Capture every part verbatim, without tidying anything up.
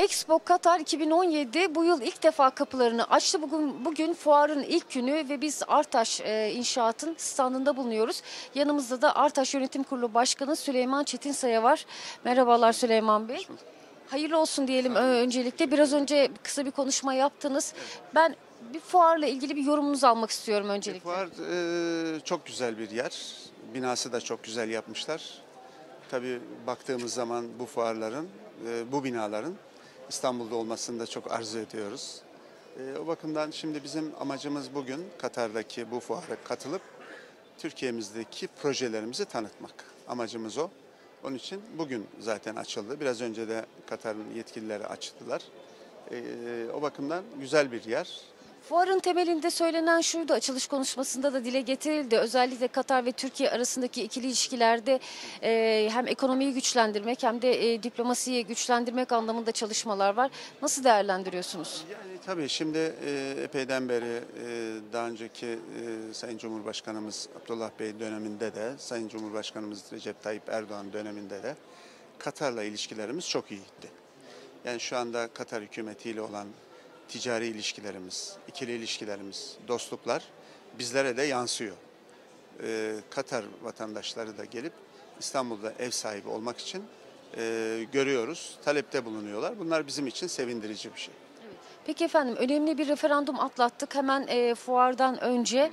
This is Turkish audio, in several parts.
Expo Katar iki bin on yedi bu yıl ilk defa kapılarını açtı. Bugün bugün fuarın ilk günü ve biz Artaş e, İnşaat'ın standında bulunuyoruz. Yanımızda da Artaş Yönetim Kurulu Başkanı Süleyman Çetinsaya var. Merhabalar Süleyman Bey. Hayırlı olsun diyelim öncelikle. Biraz önce kısa bir konuşma yaptınız. Ben bir fuarla ilgili bir yorumunuzu almak istiyorum öncelikle. Fuar e, çok güzel bir yer. Binası da çok güzel yapmışlar. Tabii baktığımız zaman bu fuarların, e, bu binaların İstanbul'da olmasını da çok arzu ediyoruz. E, o bakımdan şimdi bizim amacımız bugün Katar'daki bu fuara katılıp Türkiye'mizdeki projelerimizi tanıtmak. Amacımız o. Onun için bugün zaten açıldı. Biraz önce de Katar'ın yetkilileri açtılar. E, o bakımdan güzel bir yer. Fuarın temelinde söylenen şuydu, açılış konuşmasında da dile getirildi. Özellikle Katar ve Türkiye arasındaki ikili ilişkilerde e, hem ekonomiyi güçlendirmek hem de e, diplomasiyi güçlendirmek anlamında çalışmalar var. Nasıl değerlendiriyorsunuz? Yani tabii şimdi e, epeyden beri e, daha önceki e, Sayın Cumhurbaşkanımız Abdullah Bey döneminde de, Sayın Cumhurbaşkanımız Recep Tayyip Erdoğan döneminde de Katar'la ilişkilerimiz çok iyiydi. Yani şu anda Katar hükümetiyle olan ticari ilişkilerimiz, ikili ilişkilerimiz, dostluklar bizlere de yansıyor. Ee, Katar vatandaşları da gelip İstanbul'da ev sahibi olmak için e, görüyoruz, talepte bulunuyorlar. Bunlar bizim için sevindirici bir şey. Peki efendim, önemli bir referandum atlattık hemen e, fuardan önce.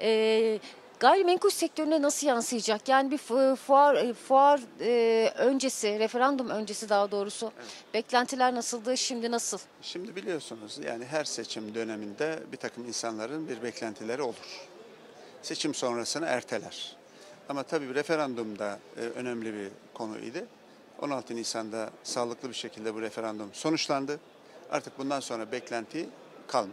E, Gayrimenkul sektörüne nasıl yansıyacak? Yani bir fuar fuar e, öncesi, referandum öncesi daha doğrusu evet. Beklentiler nasıldı, şimdi nasıl? Şimdi biliyorsunuz yani her seçim döneminde bir takım insanların bir beklentileri olur. Seçim sonrasını erteler. Ama tabii referandumda e, önemli bir konuydu. on altı Nisan'da sağlıklı bir şekilde bu referandum sonuçlandı. Artık bundan sonra beklenti kalmadı.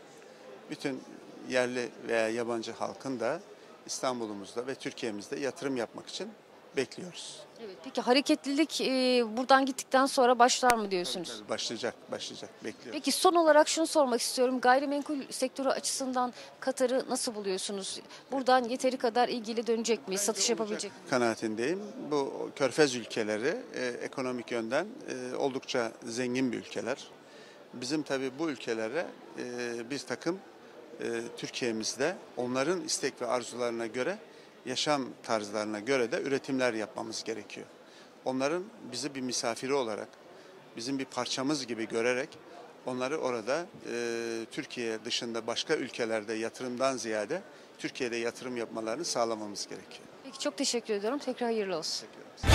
Bütün yerli veya yabancı halkın da İstanbul'umuzda ve Türkiye'mizde yatırım yapmak için bekliyoruz. Evet, peki hareketlilik e, buradan gittikten sonra başlar mı diyorsunuz? Tabii, tabii, başlayacak, başlayacak. Bekliyoruz. Peki son olarak şunu sormak istiyorum. Gayrimenkul sektörü açısından Katar'ı nasıl buluyorsunuz? Buradan yeteri kadar ilgili dönecek miyiz? Satış yapabilecek miyiz? Kanaatindeyim. Bu Körfez ülkeleri e, ekonomik yönden e, oldukça zengin bir ülkeler. Bizim tabii bu ülkelere e, bir takım e, Türkiye'mizde onların istek ve arzularına göre, yaşam tarzlarına göre de üretimler yapmamız gerekiyor. Onların bizi bir misafiri olarak, bizim bir parçamız gibi görerek onları orada e, Türkiye dışında başka ülkelerde yatırımdan ziyade Türkiye'de yatırım yapmalarını sağlamamız gerekiyor. Peki çok teşekkür ediyorum. Tekrar hayırlı olsun. Teşekkür ederim.